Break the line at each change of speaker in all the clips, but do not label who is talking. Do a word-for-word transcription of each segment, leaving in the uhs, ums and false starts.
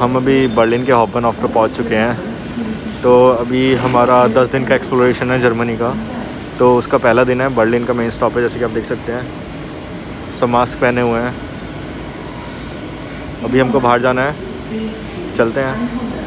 हम अभी बर्लिन के हॉपनहॉफ पे पहुंच चुके हैं। तो अभी हमारा दस दिन का एक्सप्लोरेशन है जर्मनी का। तो उसका पहला दिन है, बर्लिन का मेन स्टॉप है, जैसे कि आप देख सकते हैं। सब मास्क पहने हुए हैं। अभी हमको बाहर जाना है, चलते हैं।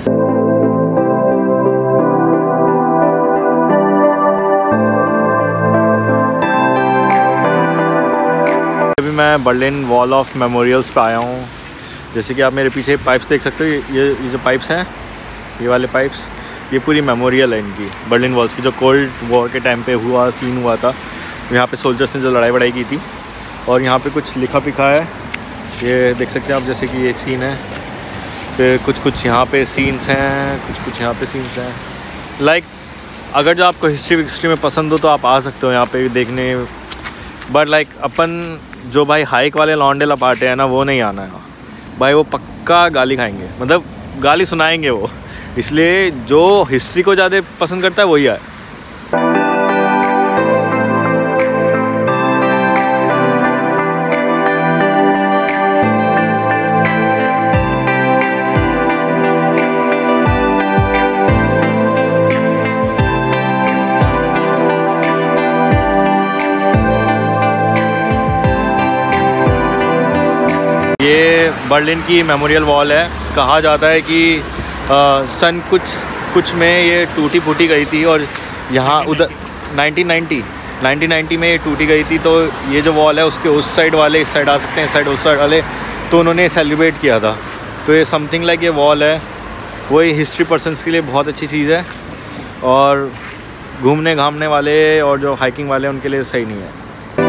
अभी मैं बर्लिन वॉल ऑफ मेमोरियल्स पे आया हूँ। जैसे कि आप मेरे पीछे पाइप्स देख सकते हो, ये ये जो पाइप्स हैं, ये वाले पाइप्स, ये पूरी मेमोरियल है इनकी, बर्लिन वॉल्स की, जो कोल्ड वॉर के टाइम पे हुआ सीन हुआ था। यहाँ पे सोल्जर्स ने जो लड़ाई वड़ाई की थी। और यहाँ पे कुछ लिखा पिखा है, ये देख सकते हैं आप, जैसे कि एक सीन है, फिर कुछ कुछ यहाँ पे सीन्स हैं, कुछ कुछ यहाँ पे सीन्स हैं। लाइक अगर जो आपको हिस्ट्री विस्ट्री में पसंद हो तो आप आ सकते हो यहाँ पे देखने। बट लाइक अपन जो भाई हाइक वाले लॉन्डे लपाटे हैं ना, वो नहीं आना है भाई, वो पक्का गाली खाएंगे, मतलब गाली सुनाएंगे वो। इसलिए जो हिस्ट्री को ज़्यादा पसंद करता है वही है। ये बर्लिन की मेमोरियल वॉल है। कहा जाता है कि आ, सन कुछ कुछ में ये टूटी फूटी गई थी और यहाँ उधर नाइनटीन नाइंटी में ये टूटी गई थी। तो ये जो वॉल है उसके उस साइड वाले इस साइड आ सकते हैं, इस साइड उस साइड वाले, तो उन्होंने सेलिब्रेट किया था। तो ये समथिंग लाइक ये वॉल है, वही हिस्ट्री पर्सन्स के लिए बहुत अच्छी चीज़ है और घूमने घामने वाले और जो हाइकिंग वाले उनके लिए सही नहीं है।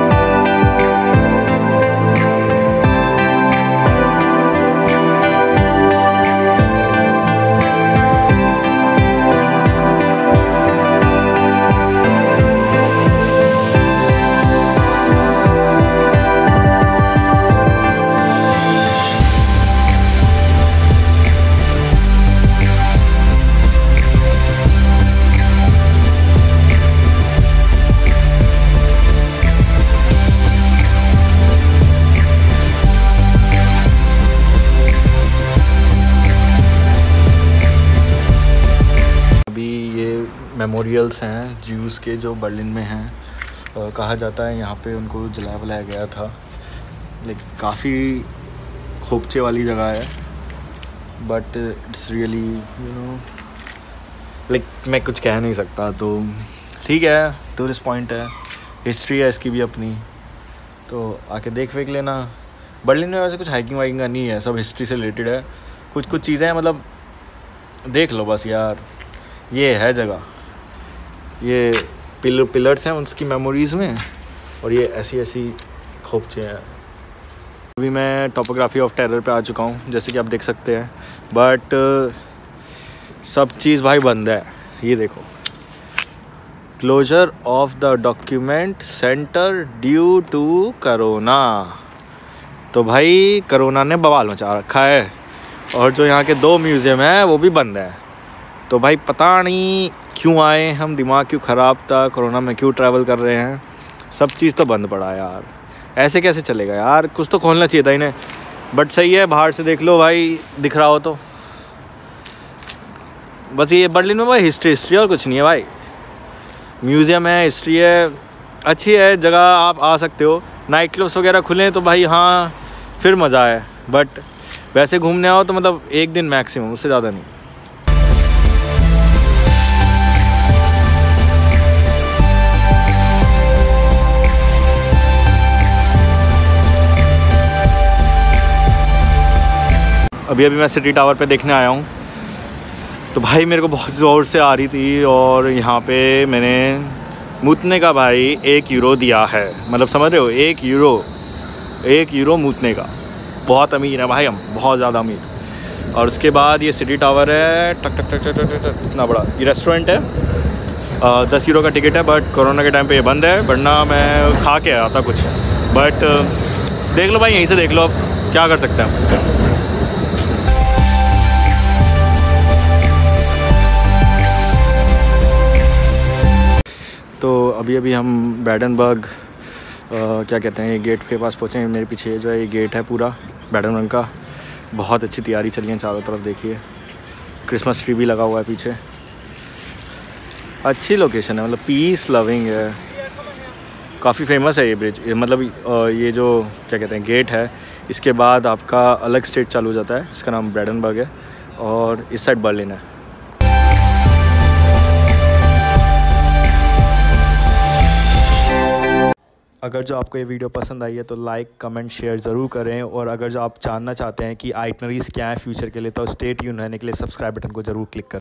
मेमोरियल्स हैं ज्यूज़ के जो बर्लिन में हैं। कहा जाता है यहाँ पे उनको जलाया वलाया गया था। लाइक काफ़ी खोपचे वाली जगह है, but it's really you know like मैं कुछ कह नहीं सकता। तो ठीक है, टूरिस्ट पॉइंट है, हिस्ट्री है इसकी भी अपनी, तो आके देख वेख लेना। बर्लिन में वैसे कुछ हाइकिंग वाइकिंग का नहीं है, सब हिस्ट्री से रिलेटेड है। कुछ कुछ चीज़ें मतलब देख लो बस यार, ये है जगह। ये पिलर पिलर्स हैं उसकी मेमोरीज़ में, और ये ऐसी ऐसी खोपचे हैं। अभी मैं टोपोग्राफी ऑफ टेरर पे आ चुका हूँ, जैसे कि आप देख सकते हैं। बट सब चीज़ भाई बंद है। ये देखो, closure of the document centre due to corona. तो भाई करोना ने बवाल मचा रखा है। और जो यहाँ के दो म्यूज़ियम हैं वो भी बंद है। तो भाई पता नहीं क्यों आए हम, दिमाग क्यों ख़राब था, कोरोना में क्यों ट्रैवल कर रहे हैं, सब चीज़ तो बंद पड़ा है यार। ऐसे कैसे चलेगा यार, कुछ तो खोलना चाहिए था इन्हें। बट सही है, बाहर से देख लो भाई, दिख रहा हो तो। बस ये बर्लिन में भाई हिस्ट्री हिस्ट्री और कुछ नहीं है भाई। म्यूज़ियम है, हिस्ट्री है, अच्छी है जगह, आप आ सकते हो। नाइट क्लब्स वगैरह खुलें तो भाई हाँ फिर मज़ा है। बट वैसे घूमने आओ तो मतलब एक दिन मैक्सिमम, उससे ज़्यादा नहीं। अभी अभी मैं सिटी टावर पे देखने आया हूँ। तो भाई मेरे को बहुत ज़ोर से आ रही थी और यहाँ पे मैंने मूतने का भाई एक यूरो दिया है। मतलब समझ रहे हो, एक यूरो एक यूरो मूतने का। बहुत अमीर है भाई हम, बहुत ज़्यादा अमीर। और उसके बाद ये सिटी टावर है, टक टक टक टक टक टक इतना बड़ा। ये रेस्टोरेंट है, दस यूरो का टिकट है, बट कोरोना के टाइम पे ये बंद है, वरना मैं खा के आया था कुछ। बट देख लो भाई, यहीं से देख लो, अब क्या कर सकते हैं हम। तो अभी अभी हम बैडनबर्ग क्या कहते हैं, ये गेट के पास पहुँचे हैं। मेरे पीछे जो है ये गेट है पूरा बैडनबर्ग का। बहुत अच्छी तैयारी चली है चारों तरफ, देखिए क्रिसमस ट्री भी लगा हुआ है पीछे। अच्छी लोकेशन है, मतलब पीस लविंग है, काफ़ी फेमस है ये ब्रिज। मतलब ये जो क्या कहते हैं गेट है, इसके बाद आपका अलग स्टेट चालू हो जाता है जिसका नाम ब्रैंडेनबर्ग है, और इस साइड बर्लिन है। अगर जो आपको ये वीडियो पसंद आई है तो लाइक कमेंट शेयर ज़रूर करें, और अगर जो आप जानना चाहते हैं कि आइटनरीज़ क्या है फ्यूचर के लिए, तो स्टे ट्यून रहने के लिए सब्सक्राइब बटन को ज़रूर क्लिक करें।